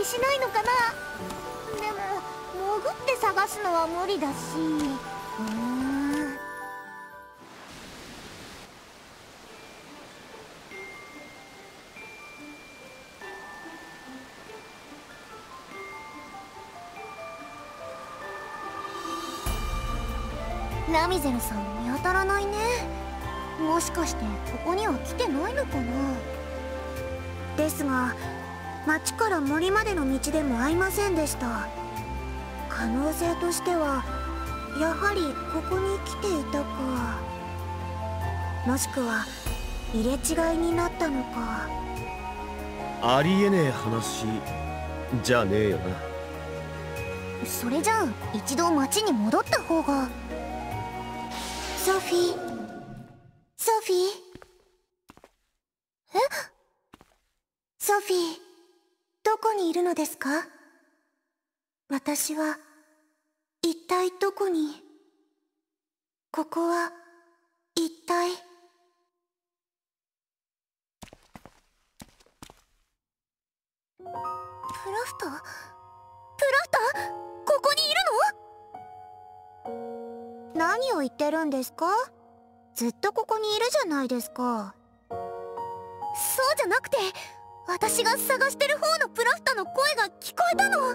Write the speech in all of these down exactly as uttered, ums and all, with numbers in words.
しないのかな。でも潜って探すのは無理だし。うーん。ラミゼルさん見当たらないね。もしかしてここには来てないのかな。ですが町から森までの道でも会いませんでした。可能性としてはやはりここに来ていたか、もしくは入れ違いになったのか。 ありえねえ話じゃねえよな。 それじゃあ一度町に戻った方が。ソフィー、ソフィー、え？ソフィー、どこにいるのですか？私は一体どこに？ここは一体。プラフター？プラフター？ここにいるの？何を言ってるんですか？ずっとここにいるじゃないですか。そうじゃなくて、私が探してる方のプラフタの声が聞こえたの。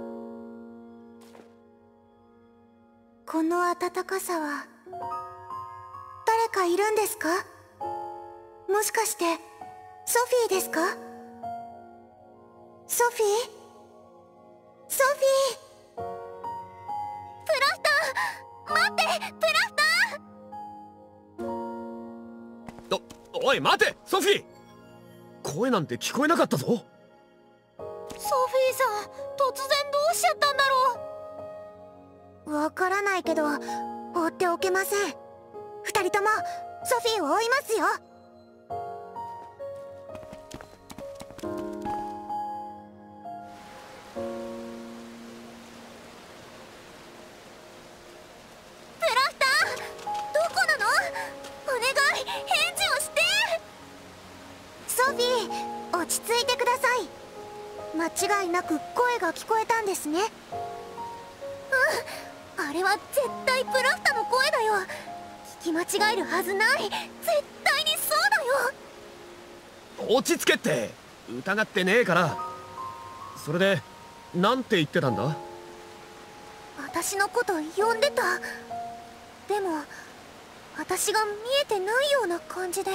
この暖かさは誰かいるんですか？もしかしてソフィーですか？ソフィー？ソフィー？プラフター、待って、プラフター！ お、おい待てソフィー、声なんて聞こえなかったぞ。ソフィーさん、突然どうしちゃったんだろう。わからないけど放っておけません。二人ともソフィーを追いますよ。落ち着いてください。間違いなく声が聞こえたんですね。うん、あれは絶対プラフタの声だよ。聞き間違えるはずない。絶対にそうだよ。 落ち着けって、疑ってねえから。それでなんて言ってたんだ？ 私のこと呼んでた。でも私が見えてないような感じで。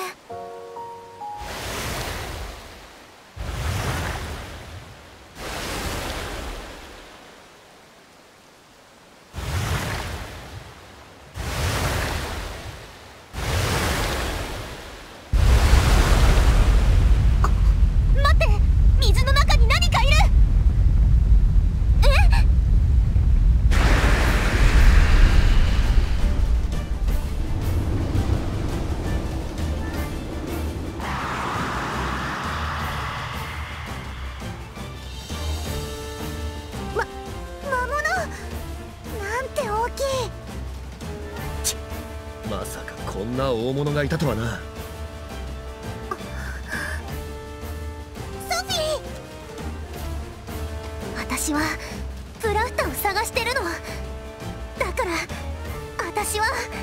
まさかこんな大物がいたとはな。 ソフィー！私はプラフタを探してるの。だから私は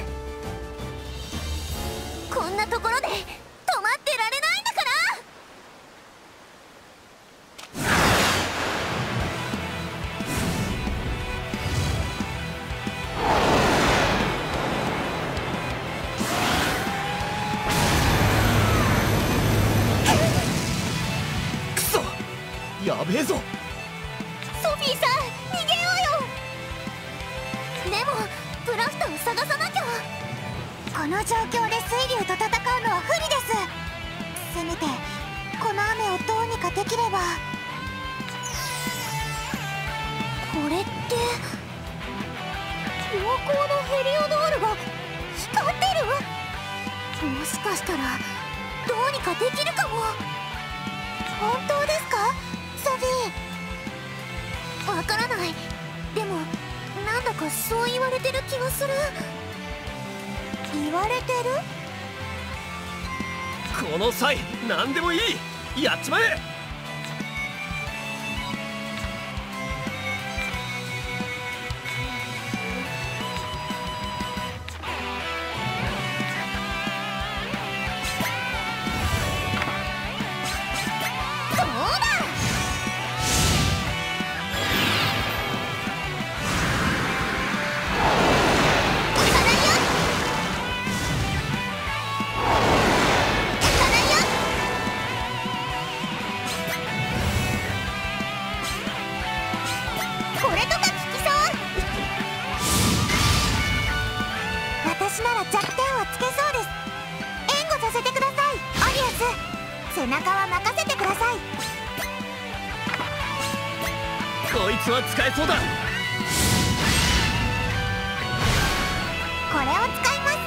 こんなところで止まってられないんだから。 やべえぞ。 ソフィーさん、逃げようよ。でもプラフタを探さなきゃ。この状況で水流と戦うのは不利です。せめてこの雨をどうにかできれば。これって良好のヘリオドールが光ってる。もしかしたらどうにかできるかも。本当ですか？ソフィー。わからない。でもなんだかそう言われてる気がする。言われてる？ この際何でもいい、やっちまえ。 こいつは使えそうだ。 これを使います。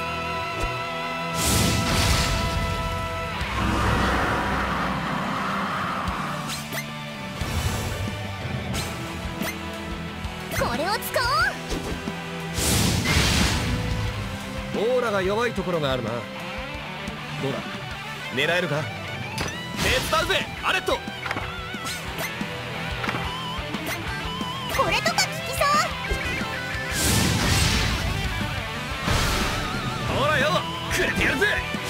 これを使おう。 オーラが弱いところがあるな。どうだ、狙えるか。手伝うぜアレット。 これとか効きそう。 ほらよ、くれてやるぜ。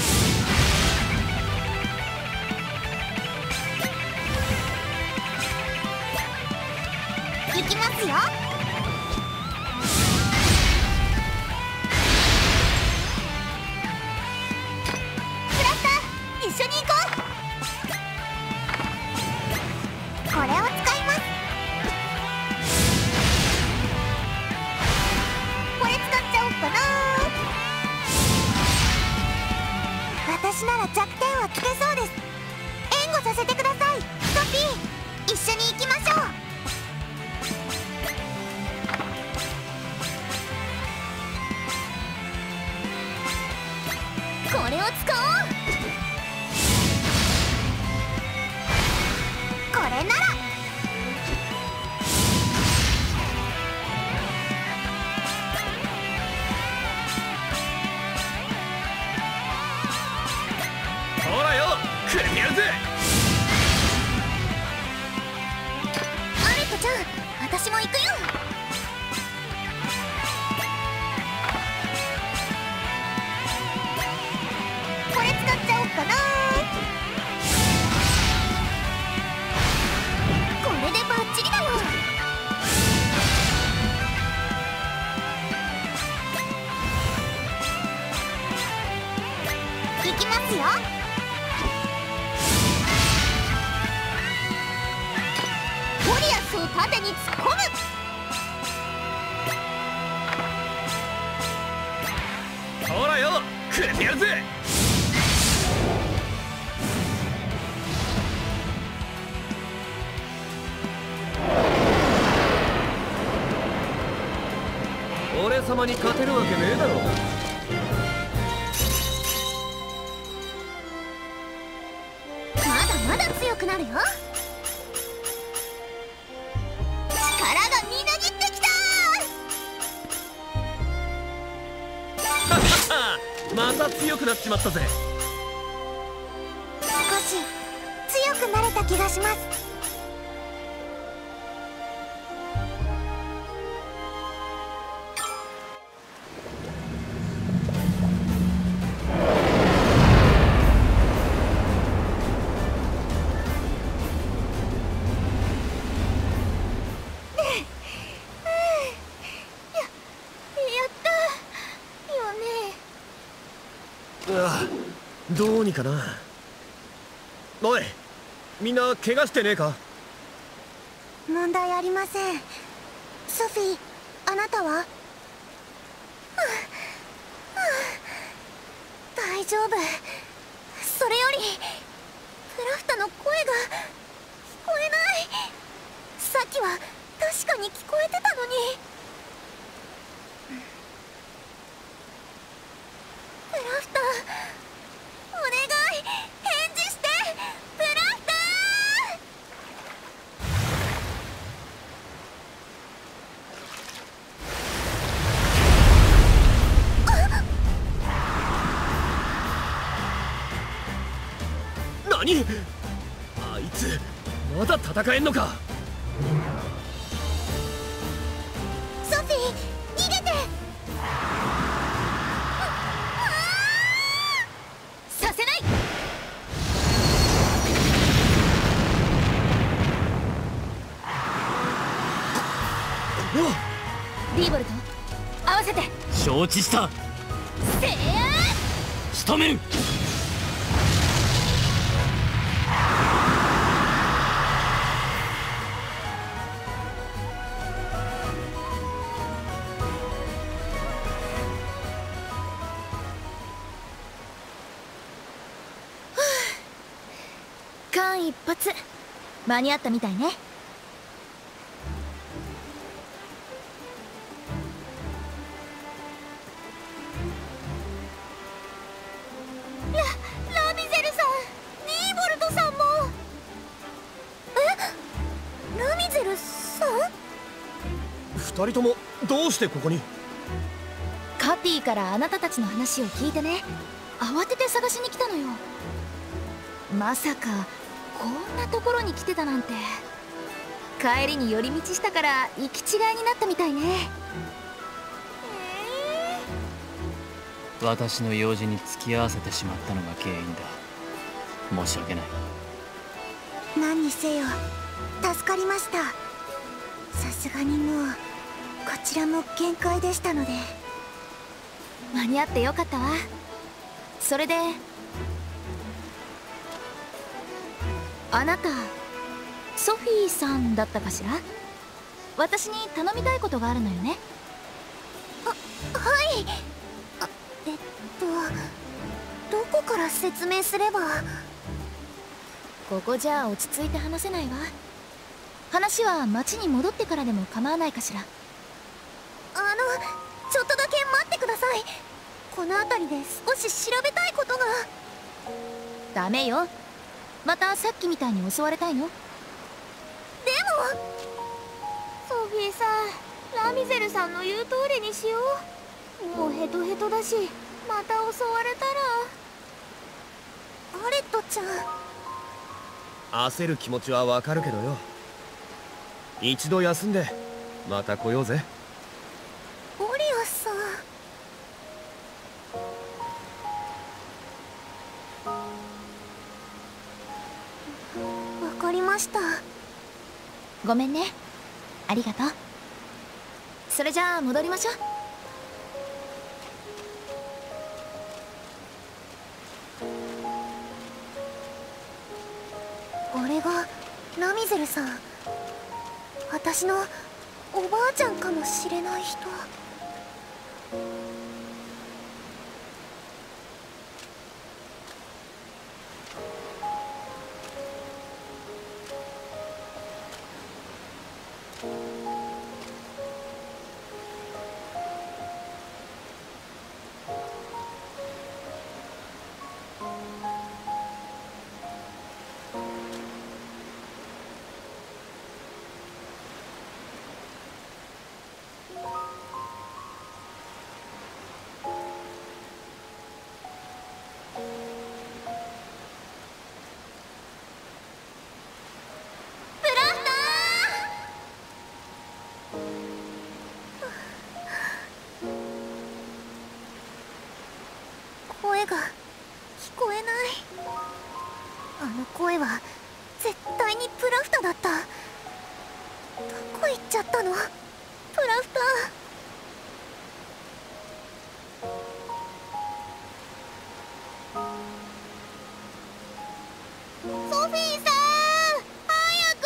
いきますよ。クラスター、一緒に行こう。これを使います。これ使っちゃおうかな。私なら弱点はつけそうです。援護させてください。ソフィー、一緒に行きましょう。これを使おう。これならほらよ、くれてやるぜ。 アレットちゃん、私も行くよ。これ使っちゃおうかな。これでバッチリだよ。行きますよ。ゴリアスを縦に突っ込む。 ほらよ、くれてやるぜ。俺様に勝てるわけねえだろうが。 まだまだ強くなるよ。力がみなぎってきた。 また強くなっちまったぜ。 少し強くなれた気がします。 うわ、どうにかな。おい、みんな怪我してねえか。 問題ありません。ソフィー、あなたは？はあはあ、大丈夫。それよりクラフタの声が聞こえない。さっきは確かに聞こえてたのに。クラフター、お願い返事して。クラフター。何？あいつまだ戦えんのか。 ソフィー、逃げて。させない。リーボルト、合わせて。 承知した。 せー仕留める。 間一髪間に合ったみたいね。 ゼルさん？ 二人ともどうしてここに？ カティからあなたたちの話を聞いてね、慌てて探しに来たのよ。まさかこんなところに来てたなんて。帰りに寄り道したから行き違いになったみたいね。 私の用事に付き合わせてしまったのが原因だ。申し訳ない。 何にせよ助かりました。さすがにもうこちらも限界でしたので。 間に合ってよかったわ。それであなたソフィーさんだったかしら？私に頼みたいことがあるのよね。 あ、はい。あ、えっとどこから説明すれば。 ここじゃ落ち着いて話せないわ。話は町に戻ってからでも構わないかしら。 あのちょっとだけ待ってください。この辺りで少し調べたいことが。 ダメよ。またさっきみたいに襲われたいの？ でもソフィーさん、ラミゼルさんの言う通りにしよう。もうヘトヘトだし、また襲われたら。アレットちゃん。 焦る気持ちはわかるけどよ。一度休んでまた来ようぜ。 オリアさん。わかりました。 ごめんね。ありがとう。それじゃあ戻りましょう。 あれがラミゼルさん。私のおばあちゃんかもしれない人。声が聞こえない。あの声は絶対にプラフタだった。どこ行っちゃったのプラフタ。ソフィーさん、早く。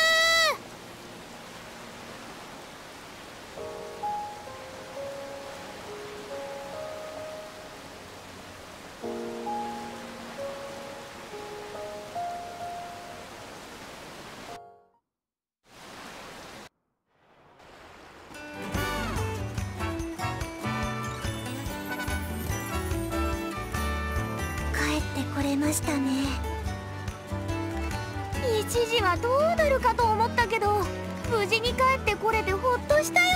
帰ってこれましたね。一時はどうなるかと思ったけど、無事に帰ってこれてほっとしたよ。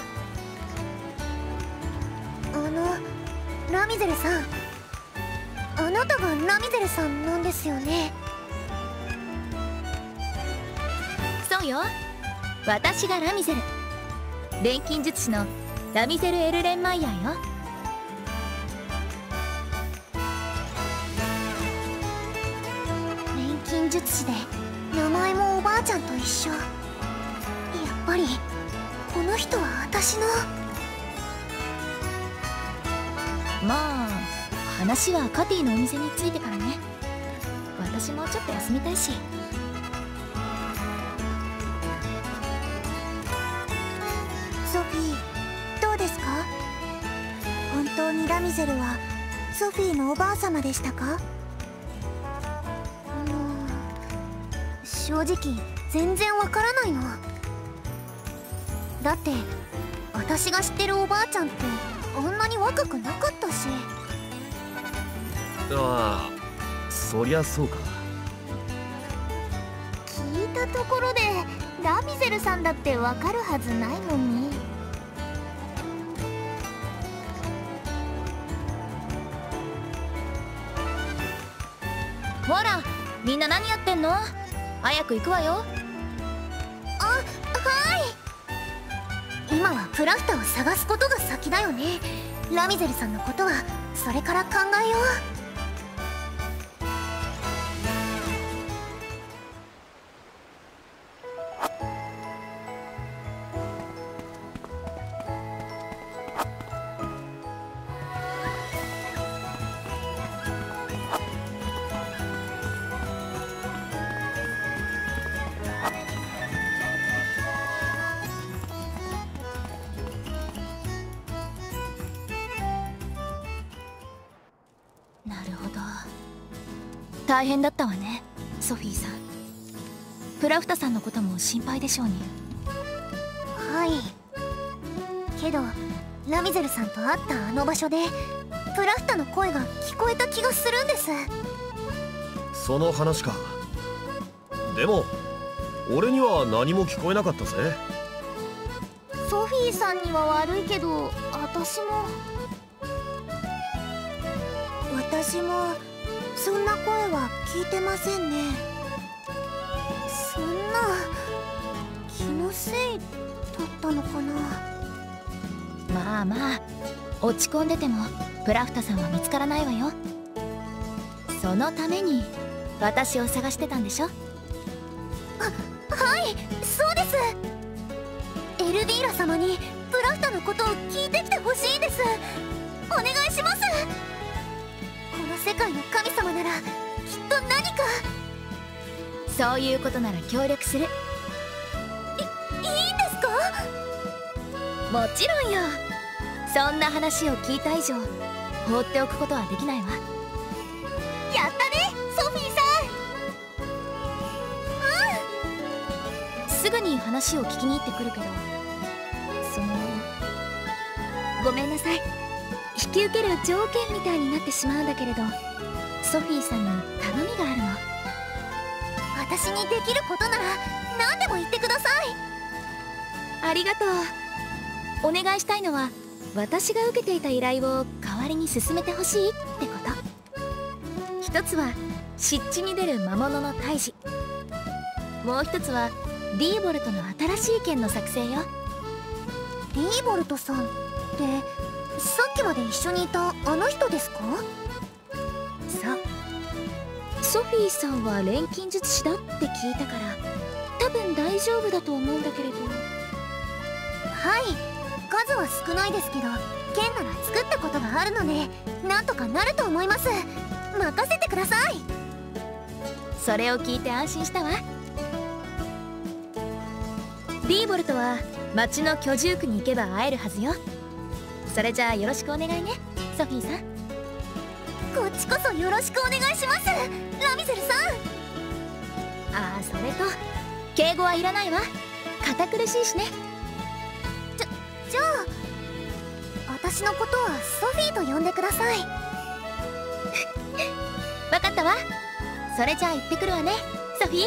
あのラミゼルさん、あなたがラミゼルさんなんですよね。 そうよ。私がラミゼル。錬金術師のラミゼル・エルレンマイヤーよ。 錬金術師で名前もおばあちゃんと一緒。やっぱりこの人は私の。 まあ話はカティのお店に着いてからね。私もちょっと休みたいし。 ソフィー、どうですか？本当にラミゼルはソフィーのおばあ様でしたか？あの正直全然わからないの。だって私が知ってるおばあちゃんってあんなに若くなかったし。 ああ、そりゃそうか。 聞いたところでラミゼゼルさんだってわかるはずないもんね。ほら、みんな何やってんの？早く行くわよ。 あ、はい。今はプラフタを探すことが先だよね。ラミゼルさんのことはそれから考えよう。 なるほど。大変だったわね、ソフィーさん。プラフタさんのことも心配でしょうに。 はい。けどラミゼルさんと会ったあの場所でプラフタの声が聞こえた気がするんです。 その話か。でも俺には何も聞こえなかったぜ。 ソフィーさんには悪いけど、私も私もそんな声は聞いてませんね。そんな気のせいだったのかな。 まあまあ、落ち込んでてもプラフタさんは見つからないわよ。そのために私を探してたんでしょ。 あ、はい、そうです。エルディーラ様にプラフタのことを聞いてきてほしいです。お願いします。この世界の神様ならきっと何か。 そういうことなら協力する。い、いいんですか？ もちろんよ。そんな話を聞いた以上放っておくことはできないわ。 やったね、ソフィーさん。うん、すぐに話を聞きに行ってくるけど、そのごめんなさい、引き受ける条件みたいになってしまうんだけれど、ソフィーさんに頼みがあるの。 私にできることなら何でも言ってください。 ありがとう。お願いしたいのは、私が受けていた依頼を代わりに進めてほしいってこと。一つは湿地に出る魔物の退治、もう一つはディーボルトの新しい剣の作成よ。 ディーボルトさんってさっきまで一緒にいたあの人ですか？ そう。ソフィーさんは錬金術師だって聞いたから、多分大丈夫だと思うんだけれど。 はい、数は少ないですけど剣なら作ったことがあるのでなんとかなると思います。任せてください。 それを聞いて安心したわ。ディーボルトは町の居住区に行けば会えるはずよ。それじゃあよろしくお願いね、ソフィーさん。 こっちこそよろしくお願いします、ラミゼルさん。 ああ、それと敬語はいらないわ。堅苦しいしね。 じゃじゃあ私のことはソフィーと呼んでください。 わかったわ。それじゃあ行ってくるわね、ソフィー。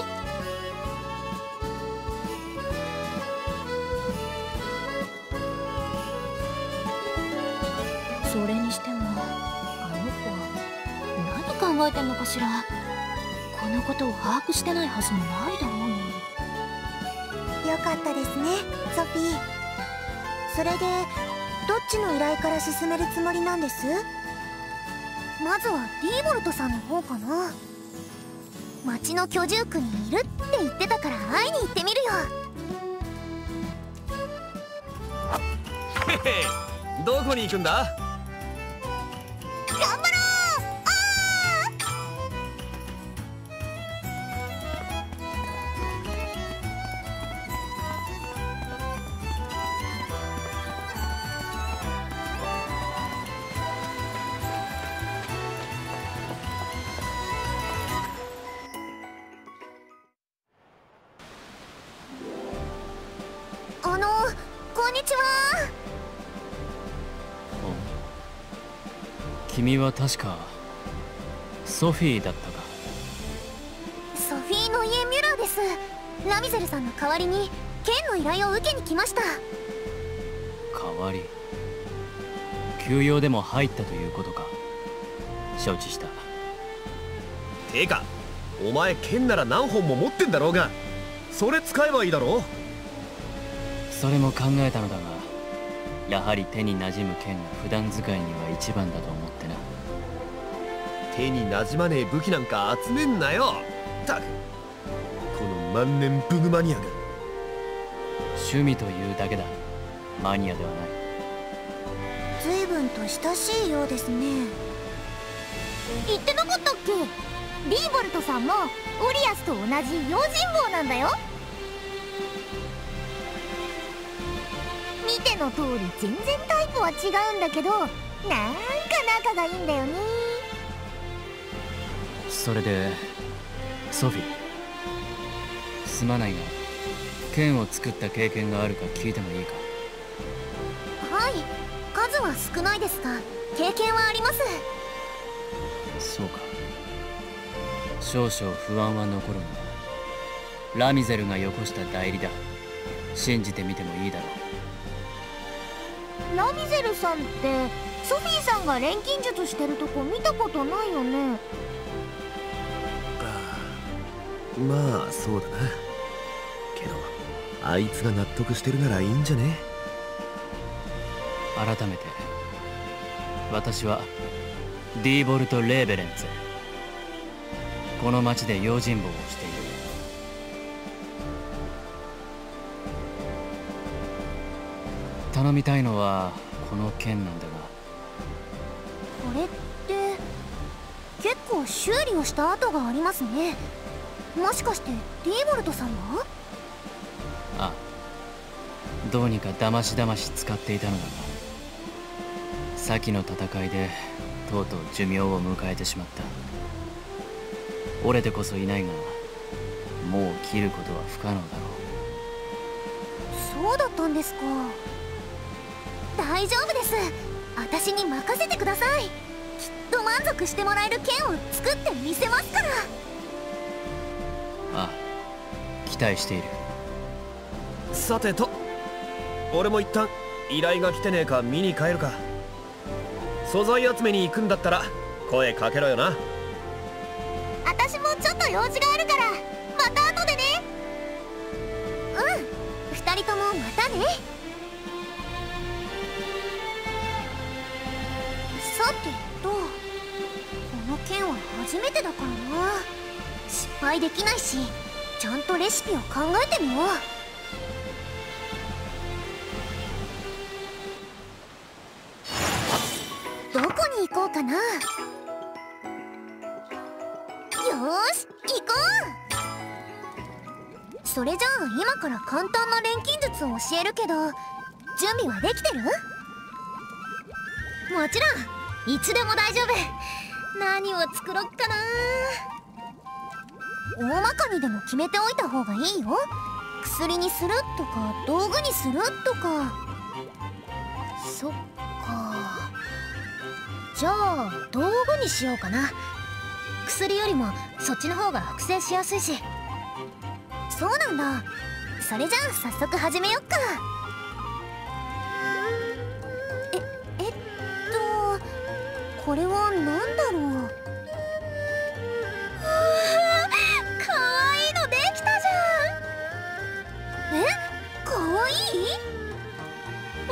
それにしてもあの子何考えてんのかしら。このことを把握してないはずもないだろうに。 よかったですね、ソフィー。それでどっちの依頼から進めるつもりなんです？まずはディーボルトさんの方かな。町の居住区にいるって言ってたから会いに行ってみるよ。 へへ、どこに行くんだ？ 頑張ろう。ああの、こんにちは。 君は確かソフィーだったか。 ソフィー・ノイエ・ミュラーです。ラミゼルさんの代わりに剣の依頼を受けに来ました。 代わり休養でも入ったということか。承知した。 てかお前剣なら何本も持ってんだろうが、それ使えばいいだろう。 それも考えたのだが、やはり手に馴染む剣が普段使いには一番だと思ってな。 手に馴染まねえ武器なんか集めんなよ。たくこの万年ブグマニアが。 趣味というだけだ。マニアではない。 随分と親しいようですね。 言ってなかったっけ？リーボルトさんもオリアスと同じ用心棒なんだよ。見ての通り全然タイプは違うんだけど、なんか仲がいいんだよね。 それでソフィー、すまないが剣を作った経験があるか聞いてもいいか。 はい、数は少ないですが経験はあります。 そうか。少々不安は残るが、ラミゼルがよこした代理だ。信じてみてもいいだろう。ラミゼルさんってソフィーさんが錬金術してるとこ見たことないよね。 まあそうだな。けどあいつが納得してるならいいんじゃね。 改めて私はディーボルト・レーベレンツェ。この町で用心棒をしている。頼みたいのはこの剣なんだが。 これって結構修理をした跡がありますね。もしかしてディーボルトさんが？ ああ、どうにかだましだまし使っていたのだが、先の戦いでとうとう寿命を迎えてしまった。折れてこそいないが、もう切ることは不可能だろう。そうだったんですか。大丈夫です。私に任せてください。きっと満足してもらえる剣を作ってみせますから。 ああ、期待している。 さてと、俺も一旦依頼が来てねえか見に帰るか。素材集めに行くんだったら声かけろよな。 私もちょっと用事があるからまた後でね。 うん、二人ともまたね。さてと、この剣は初めてだからな。失敗できないし、ちゃんとレシピを考えてみよう。どこに行こうかな。よーし、行こう。それじゃあ今から簡単な錬金術を教えるけど、準備はできてる？ もちろん、いつでも大丈夫。何を作ろっかな。 大まかにでも決めておいた方がいいよ。薬にするとか道具にするとか。 そっか。じゃあ道具にしようかな。薬よりもそっちの方が複製しやすいし。 そうなんだ。それじゃあ早速始めよっか。ええっとこれは何だろう。 かわいいのできたじゃん。え、かわいい？ うん、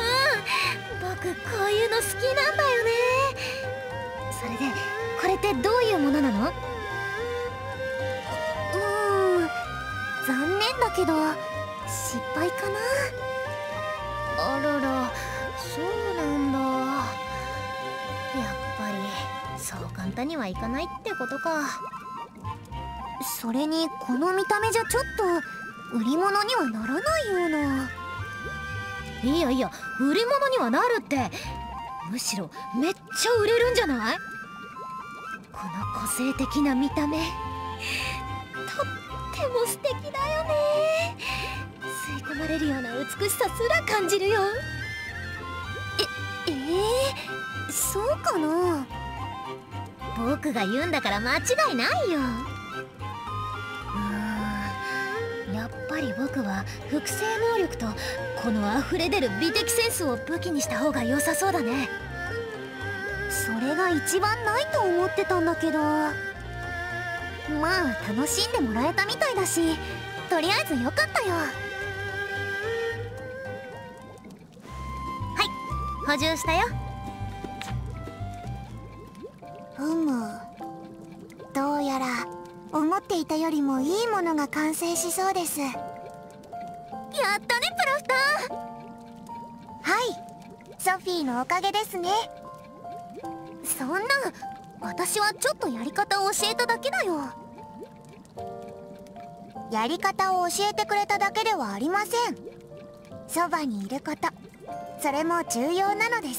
僕こういうの好きなんだよね。それでこれってどういうものなの？ うーん、残念だけど失敗かな。 あらら、そうなんだ。やっぱりそう簡単にはいかないってことか。 それにこの見た目じゃちょっと売り物にはならないような。 いやいや、売り物にはなるって。むしろめっちゃ売れるんじゃない？この個性的な見た目、とっても素敵だよね。吸い込まれるような美しさすら感じるよ。 え、えー、そうかな。 僕が言うんだから間違いないよ。うーん、やっぱりり僕は複製能力とこの溢れ出る美的センスを武器にした方が良さそうだね。 それが一番ないと思ってたんだけど、まあ楽しんでもらえたみたいだし、とりあえずよかったよ。 はい、補充したよ。 うむ、どうやら思っていたよりもいいものが完成しそうです。やったねプラフター。はい、ソフィーのおかげですね。そんな、私はちょっとやり方を教えただけだよ。やり方を教えてくれただけではありません。そばにいること、それも重要なのです。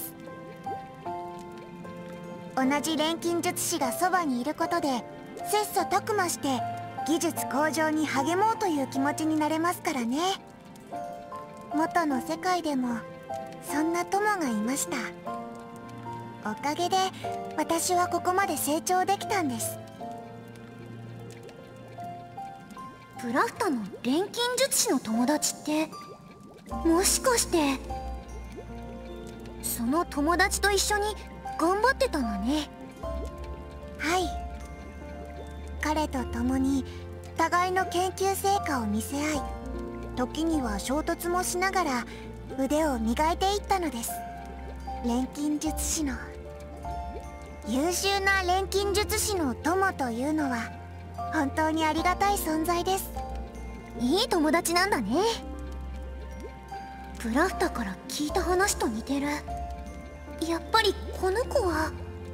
同じ錬金術師がそばにいることで切磋琢磨して技術向上に励もうという気持ちになれますからね。元の世界でもそんな友がいました。おかげで私はここまで成長できたんです。プラフタの錬金術師の友達って、もしかしてその友達と一緒に頑張ってたのね。はい、彼と共に互いの研究成果を見せ合い、時には衝突もしながら腕を磨いていったのです。錬金術師の優秀な錬金術師の友というのは本当にありがたい存在です。いい友達なんだね。プラフタから聞いた話と似てる。やっぱりこの子は。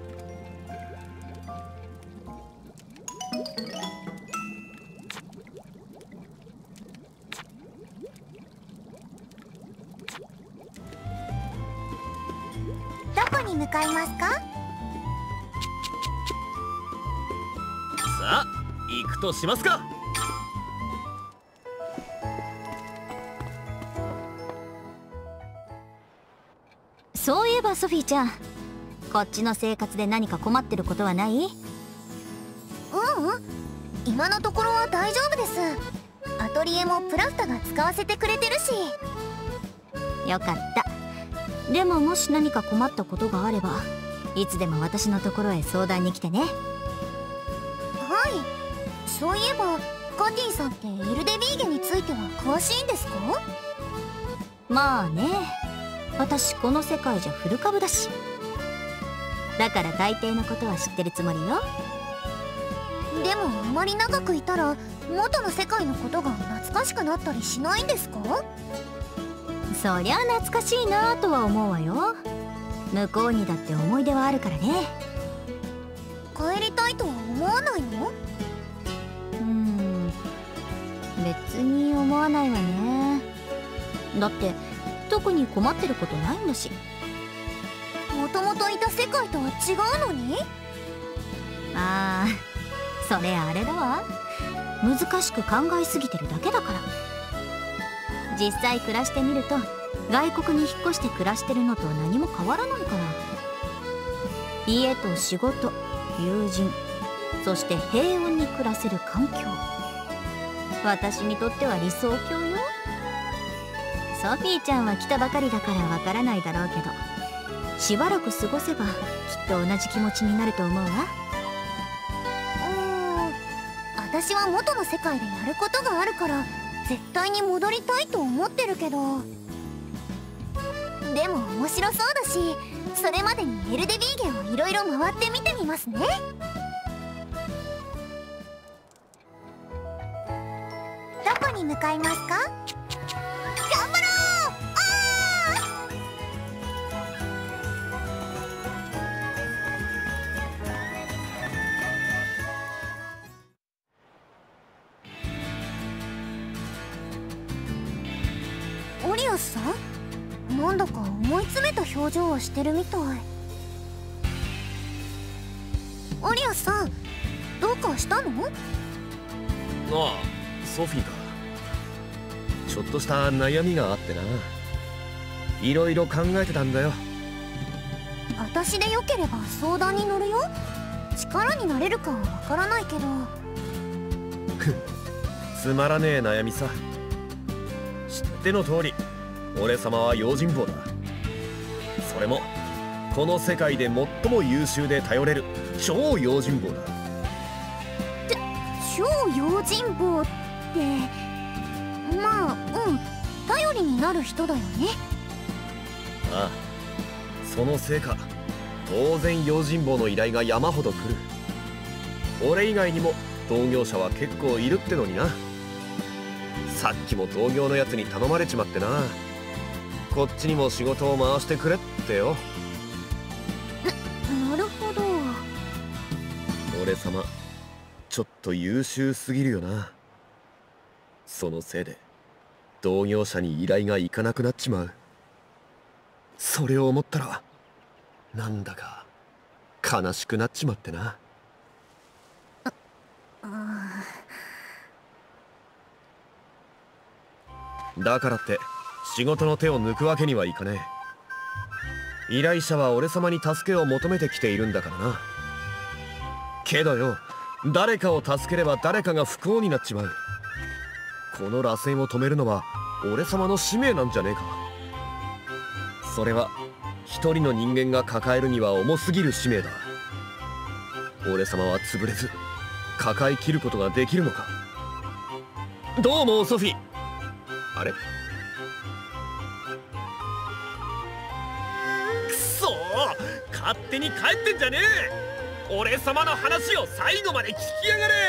どこに向かいますか？ さあ行くとしますか。 そういえばソフィーちゃん、こっちの生活で何か困ってることはない？ ううん、今のところは大丈夫です。アトリエもプラフタが使わせてくれてるし。 よかった。でももし何か困ったことがあればいつでも私のところへ相談に来てね。 はい、そういえばカティさんってエルデビーゲについては詳しいんですか？ まあね、私この世界じゃ古株だし、だから大抵のことは知ってるつもりよ。 でもあまり長くいたら元の世界のことが懐かしくなったりしないんですか？ そりゃ懐かしいなとは思うわよ。向こうにだって思い出はあるからね。 帰りたいとは思わないの？ うーん、別に思わないわね。だって特に困ってることないんだし。 もともといた世界とは違うのに？ ああ、それあれだわ。難しく考えすぎてるだけだから。実際暮らしてみると外国に引っ越して暮らしてるのと何も変わらないから。家と仕事、友人、そして平穏に暮らせる環境、私にとっては理想郷よ。ソフィーちゃんは来たばかりだからわからないだろうけど、しばらく過ごせばきっと同じ気持ちになると思うわ。 うーん、私は元の世界でやることがあるから絶対に戻りたいと思ってるけど、でも面白そうだし、それまでにエルデビーゲをいろいろ回ってみてみますね。どこに向かいますか？頑張ろう！オリアスさん、なんだか思い詰めた表情をしてるみたい。オリアスさん、どうかしたの？ ああ、ソフィーか。ちょっとした悩みがあってな、いろいろ考えてたんだよ。 私でよければ相談に乗るよ。力になれるかはわからないけど。 つまらねえ悩みさ。 っての通り俺様は用心棒だ。それもこの世界で最も優秀で頼れる超用心棒だ。 超用心棒ってまあうん頼りになる人だよね。 ああ、そのせいか当然用心棒の依頼が山ほど来る。俺以外にも同業者は結構いるってのにな。さっきも同業のやつに頼まれちまってな、こっちにも仕事を回してくれってよ。 な、なるほど。 俺様ちょっと優秀すぎるよな。そのせいで同業者に依頼がいかなくなっちまう。それを思ったらなんだか悲しくなっちまってな。だからって仕事の手を抜くわけにはいかねえ。依頼者は俺様に助けを求めてきているんだからな。けどよ、誰かを助ければ誰かが不幸になっちまう。この螺旋を止めるのは俺様の使命なんじゃねえか。それは一人の人間が抱えるには重すぎる使命だ。俺様は潰れず抱えきることができるのか。どうもソフィ。あれ、くそー、勝手に帰ってんじゃねえ。俺様の話を最後まで聞きやがれ。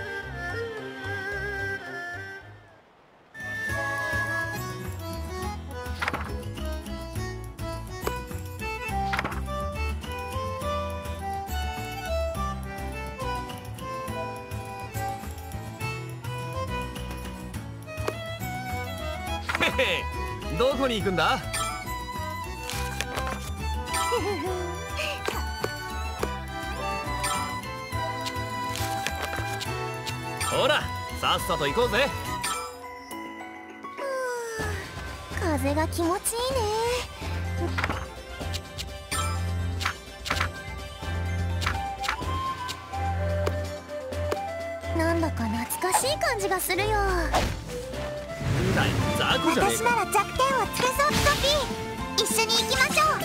どこに行くんだ。ほらさっさと行こうぜ。 風が気持ちいいね。なんだか懐かしい感じがするよ。 だい雑魚じゃねえか。 私なら弱点をつけそう。ソフィー、一緒に行きましょう。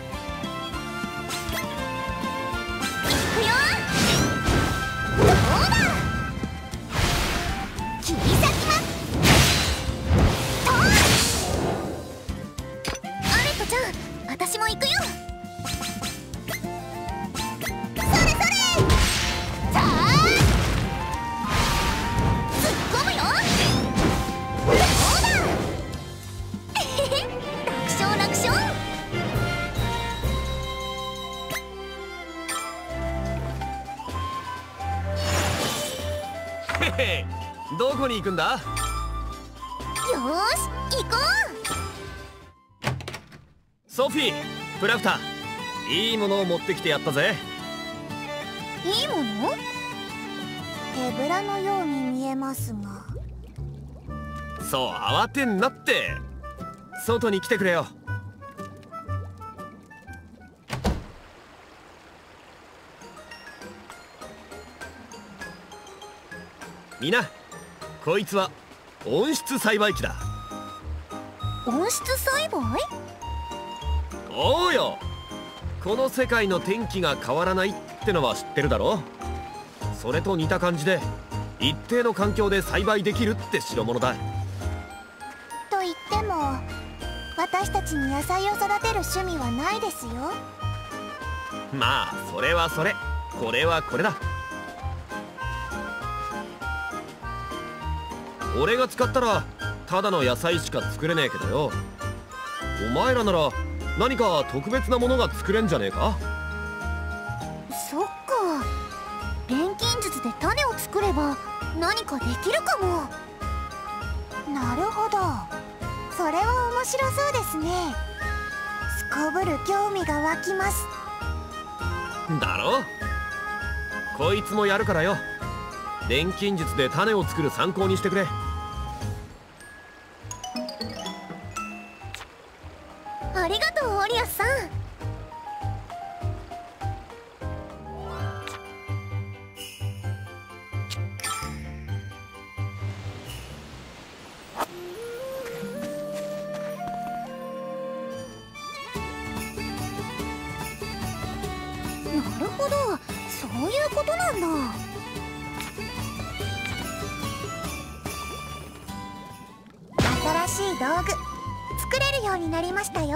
行くよ。どうだ、切り裂きます。とアレットちゃん、私も行くよ。それそれ、さあ突っ込むよ。 どこに行くんだ。 よーし行こう。 ソフィー、プラフター、いいものを持ってきてやったぜ。 いいもの？手ぶらのように見えますが。 そう慌てんなって。外に来てくれよ。みな、こいつは温室栽培機だ。 温室栽培？ おうよ、この世界の天気が変わらないってのは知ってるだろ。それと似た感じで一定の環境で栽培できるって代物だ。 と言っても私たちに野菜を育てる趣味はないですよ。 まあそれはそれ、これはこれだ。俺が使ったらただの野菜しか作れねえけどよ、お前らなら何か特別なものが作れんじゃねえか。 そっか、錬金術で種を作れば何かできるかも。なるほど、それは面白そうですね。すこぶる興味が湧きます。 だろ、こいつもやるからよ。錬金術で種を作る参考にしてくれ。 ありがとうオリアスさん。 ことなんだ。新しい道具作れるようになりましたよ。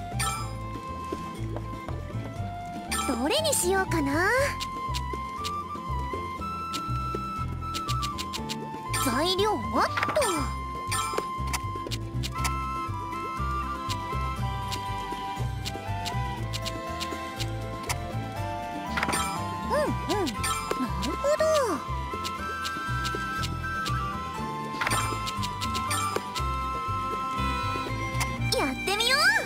どれにしようかな。材料はっと。うんうん、なるほど。やってみよう。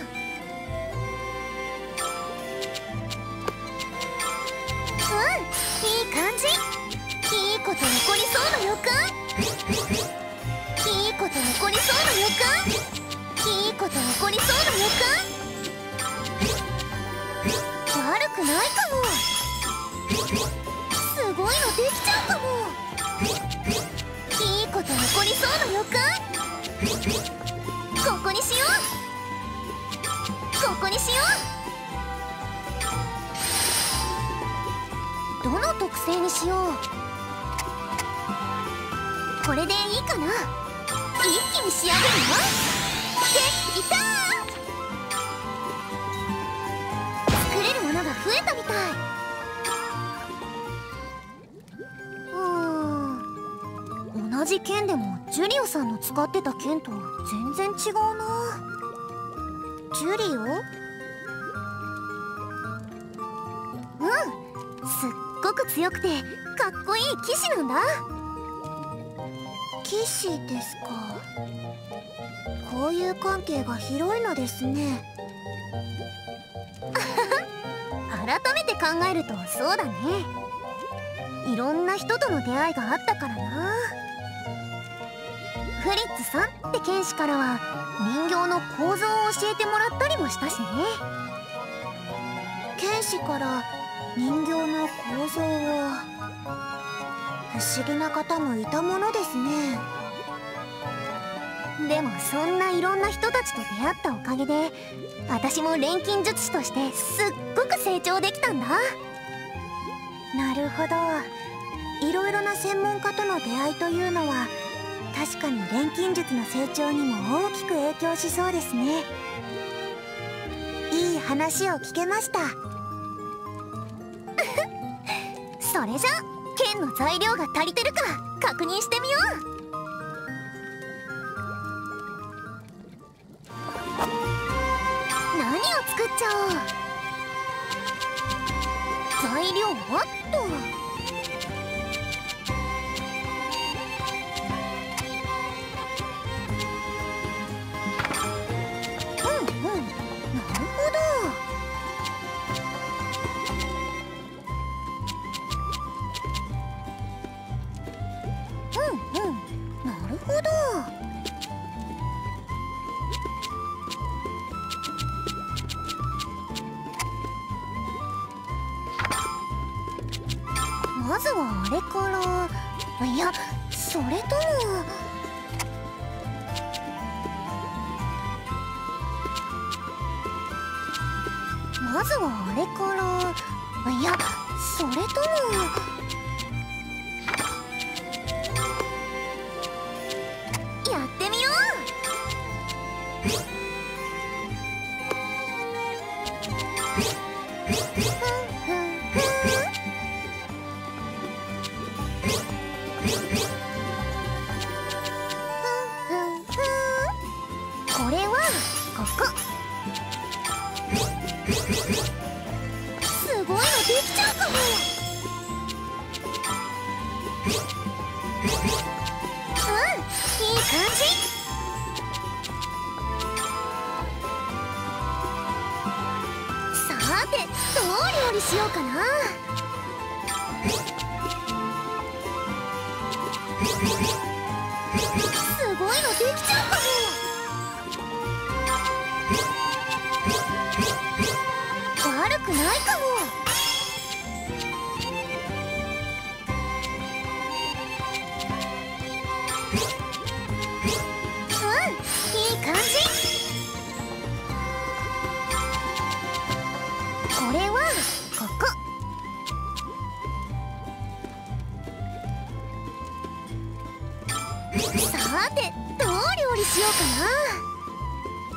うん、いい感じ。いいこと起こりそうな予感。いいこと起こりそうな予感。いいこと起こりそうな予感。悪くないかも。すごいのできちゃうかも。いいこと起こりそうな予感。ここにしよう。ここにしよう。どの特性にしよう。これでいいかな。一気に仕上げるよ。できたー。作れるものが増えたみたい。うーん、同じ剣でもジュリオさんの使ってた剣と全然違うな。ジュリオ？うん、すっごく強くてかっこいい騎士なんだ。騎士ですか。こういう関係が広いのですね。改めて考えるとそうだね。いろんな人との出会いがあったからな。フリッツさんって剣士からは人形の構造を教えてもらったりもしたしね。剣士から人形の構造を。不思議な方もいたものですね。でもそんないろんな人たちと出会ったおかげで私も錬金術師としてすっごく成長できたんだ。なるほど。いろいろな専門家との出会いというのは確かに錬金術の成長にも大きく影響しそうですね。いい話を聞けました。それじゃ剣の材料が足りてるか確認してみよう。何を作っちゃおう。材料はっと。うんうん、なるほど。うんうん、なるほど。まずはあれから。いや、それとも。まずはあれから。いや、それとも。やってみよう。これはここ。すごいのできちゃうかも。うん、いい感じ。さて、どう料理しようかな。すごいのできちゃうかも。悪くないかも。うん、いい感じ。これはここ。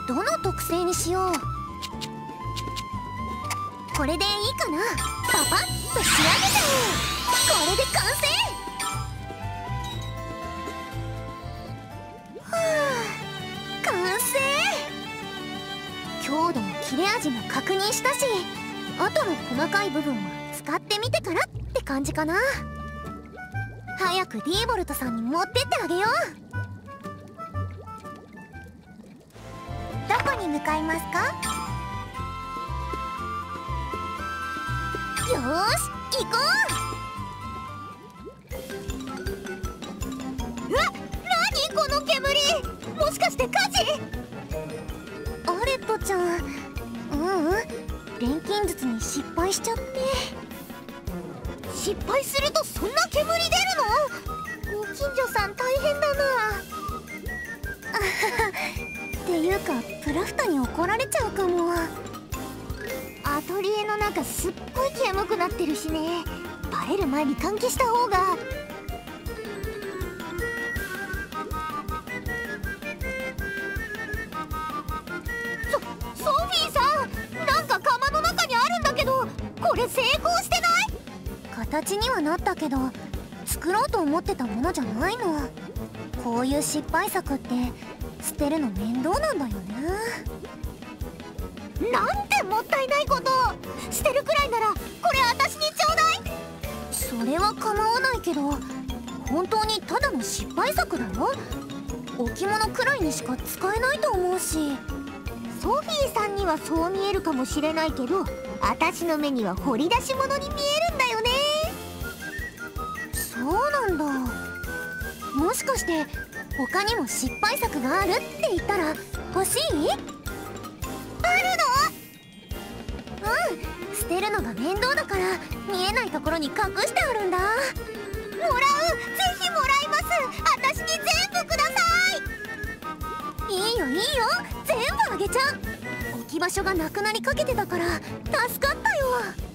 どの特性にしよう。これでいいかな。パパッと仕上げちゃおう。これで完成。はあ、完成。強度も切れ味も確認したし、あとの細かい部分は使ってみてからって感じかな。早くディーボルトさんに持ってってあげよう。どこに向かいますか？よーし、行こう。うわ、何この煙、もしかして火事？アレットちゃん、ううん、錬金術に失敗しちゃって。失敗するとそんな煙出るの？ご近所さん大変だな。っていうかプラフタに怒られちゃうかも。アトリエの中すっごい煙くなってるしね。バレる前に換気した方が。ソソフィーさん、なんか窯の中にあるんだけど、これ成功してない？形にはなったけど作ろうと思ってたものじゃないの。こういう失敗作って捨てるの面倒なんだよね。なんてもったいないことを。捨てるくらいならこれ私にちょうだい。それは構わないけど、本当にただの失敗作だよ。置物くらいにしか使えないと思うし。ソフィーさんにはそう見えるかもしれないけど、私の目には掘り出し物に見えるんだよね。そうなんだ。もしかして他にも失敗作があるって言ったら欲しい？あるの？うん、捨てるのが面倒だから見えないところに隠してあるんだ。もらう、ぜひもらいます。私に全部ください。いいよいいよ、全部あげちゃう。置き場所がなくなりかけてたから助かったよ。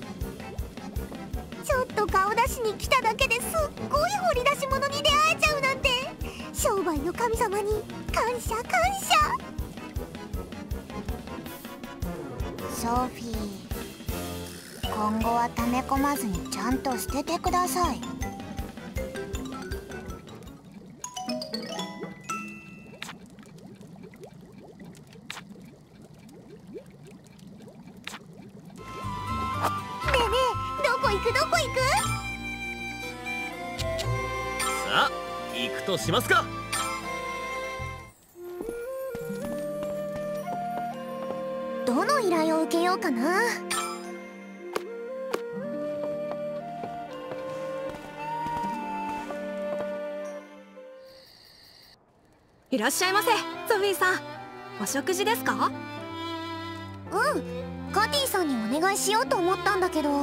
ちょっと顔出しに来ただけですっごい掘り出し物に出会えちゃうなんて、商売の神様に感謝感謝。ソフィー、今後は溜め込まずにちゃんと捨ててください。 行くとしますか。 どの依頼を受けようかな。 いらっしゃいませ、ソフィーさん。お食事ですか？ うん、カティさんにお願いしようと思ったんだけど。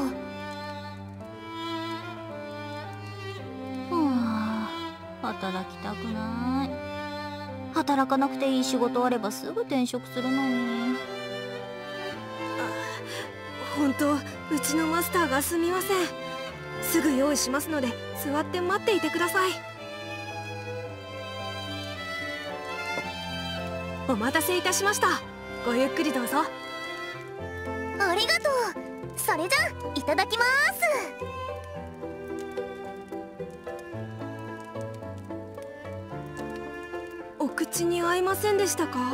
働きたくない。働かなくていい仕事あればすぐ転職するのに。 本当、うちのマスターがすみません。すぐ用意しますので座って待っていてください。お待たせいたしました。ごゆっくりどうぞ。 ありがとう。それじゃいただきます。 お口に合いませんでしたか？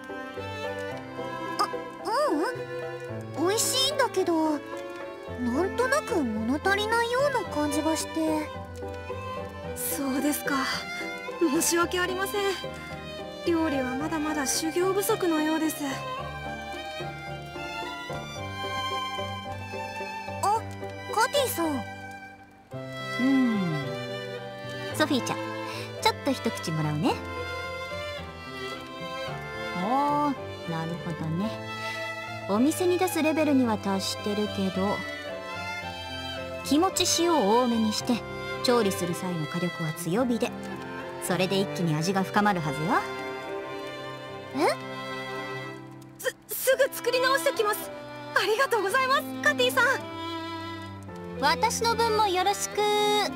あ、ううん、美味しいんだけど、なんとなく物足りないような感じがして。 そうですか。申し訳ありません。料理はまだまだ修行不足のようです。 あ、カティさん。 うーん、ソフィーちゃん、ちょっと一口もらうね。おー、なるほどね。お店に出すレベルには達してるけど、気持ち塩を多めにして調理する際の火力は強火で、それで一気に味が深まるはずよ。 え？ す、すぐ作り直してきます。ありがとうございます、カティさん。 私の分もよろしく。 はい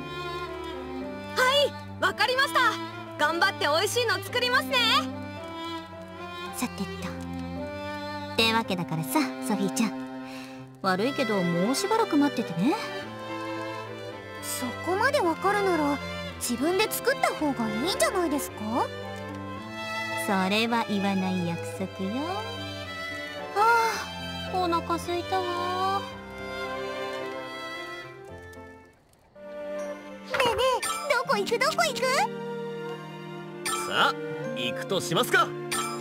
、わかりました。頑張って美味しいの作りますね。 さてと。ってわけだからさ、ソフィーちゃん、悪いけどもうしばらく待っててね。 そこまでわかるなら自分で作った方がいいんじゃないですか？ それは言わない約束よ。ああ、お腹すいたわ。 ねえねえ、どこ行くどこ行く？ さあ行くとしますか。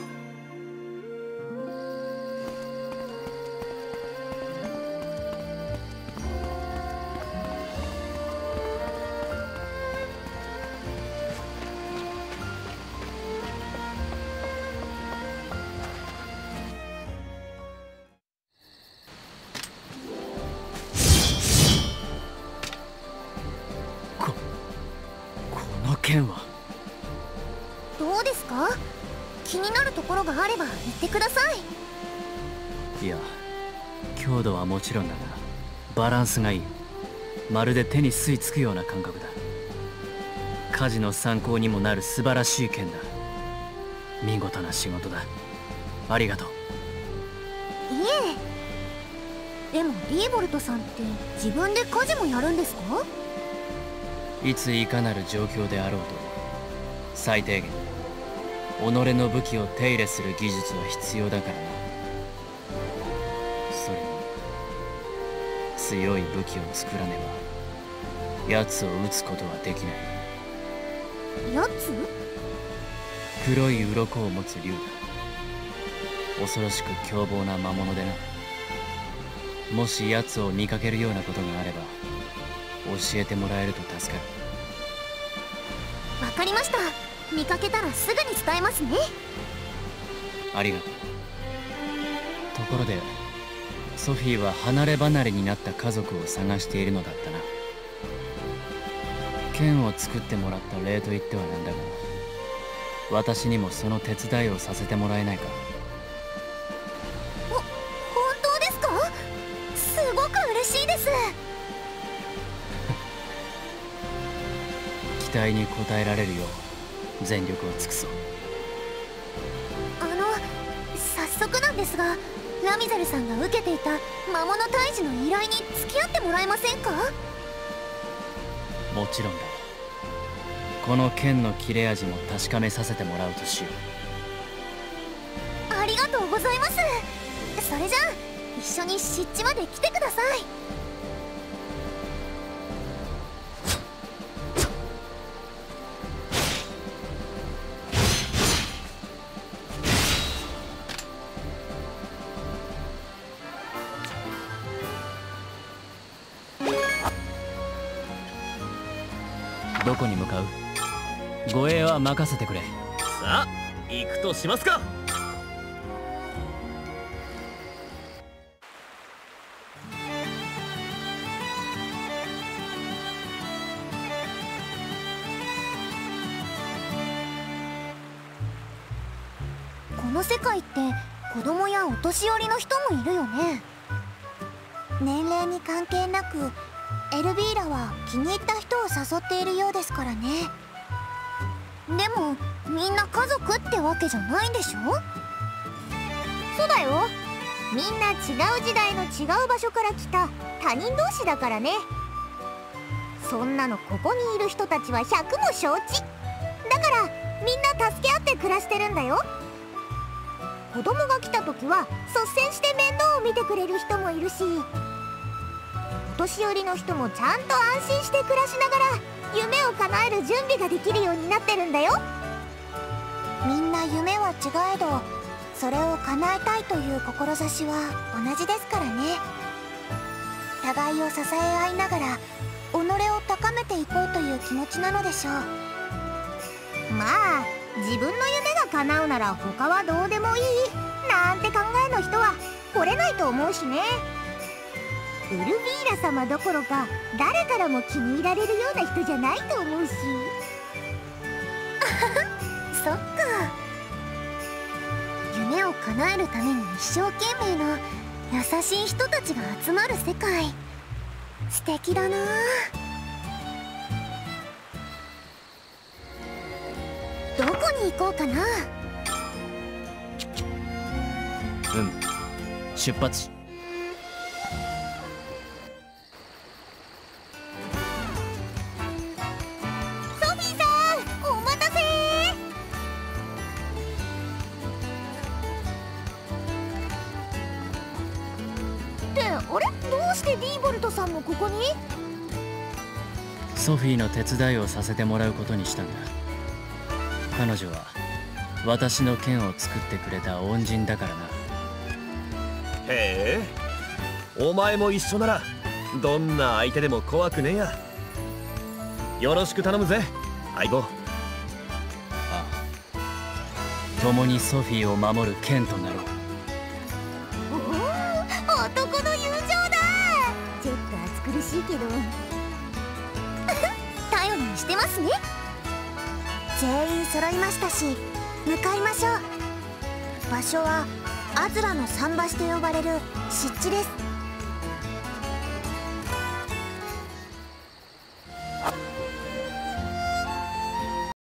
剣はどうですか？気になるところがあれば言ってください。 いや、強度はもちろんだがバランスがいい。まるで手に吸い付くような感覚だ。家事の参考にもなる素晴らしい剣だ。見事な仕事だ。ありがとう。 いえ。でもリーボルトさんって自分で家事もやるんですか？ いついかなる状況であろうと最低限己の武器を手入れする技術は必要だからな。それに強い武器を作らねば奴を撃つことはできない。 やつ？ 黒い鱗を持つ竜だ。恐ろしく凶暴な魔物でな。もし奴を見かけるようなことがあれば教えてもらえると助かる。 わかりました。見かけたらすぐに伝えますね。 ありがとう。ところでソフィーは離れ離れになった家族を探しているのだったな。剣を作ってもらった礼と言ってはなんだが、私にもその手伝いをさせてもらえないか。 ほ、本当ですか？すごく嬉しいです。 期待に応えられるよう全力を尽くそう。 あの早速なんですが、ラミゼルさんが受けていた魔物退治の依頼に付き合ってもらえませんか？ もちろんだ。この剣の切れ味も確かめさせてもらうとしよう。ありがとうございます。それじゃあ一緒に湿地まで来てください。 どこに向かう？護衛は任せてくれ。 さあ行くとしますか。 この世界って子供やお年寄りの人もいるよね。年齢に関係なくエルビーラは気に入った人を誘っているようですからね。でもみんな家族ってわけじゃないんでしょ？ そうだよ。みんな違う時代の違う場所から来た他人同士だからね。そんなのここにいる人たちは百も承知だから、みんな助け合って暮らしてるんだよ。子供が来た時は率先して面倒を見てくれる人もいるし、お年寄りの人もちゃんと安心して暮らしながら夢を叶える準備ができるようになってるんだよ。 みんな夢は違えど、それを叶えたいという志は同じですからね。互いを支え合いながら己を高めていこうという気持ちなのでしょう。 まあ自分の夢が叶うなら他はどうでもいいなんて考えの人は来れないと思うしね。エルビーラ様どころか誰からも気に入られるような人じゃないと思うし。 そっか。夢を叶えるために一生懸命な優しい人たちが集まる世界、素敵だな。どこに行こうかな。 うん出発。 ソフィーさんお待たせ。ってあれ、どうしてディーボルトさんもここに？ ソフィーの手伝いをさせてもらうことにしたんだ。彼女は私の剣を作ってくれた恩人だからな。 へえ、お前も一緒ならどんな相手でも怖くねえや。よろしく頼むぜ相棒。 ああ、共にソフィーを守る剣となろう。 おお、男の友情だ。ちょっと暑苦しいけど頼りにしてますね。 全員揃いましたし、向かいましょう。場所はアズラの桟橋と呼ばれる湿地です。